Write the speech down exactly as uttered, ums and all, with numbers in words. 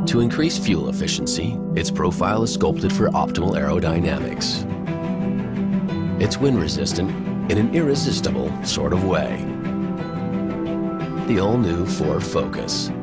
To increase fuel efficiency, its profile is sculpted for optimal aerodynamics. It's wind resistant in an irresistible sort of way. The all-new Ford Focus.